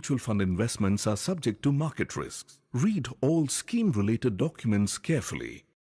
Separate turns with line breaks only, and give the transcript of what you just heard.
mutual fund investments are subject to market risks. Read all scheme-related documents carefully.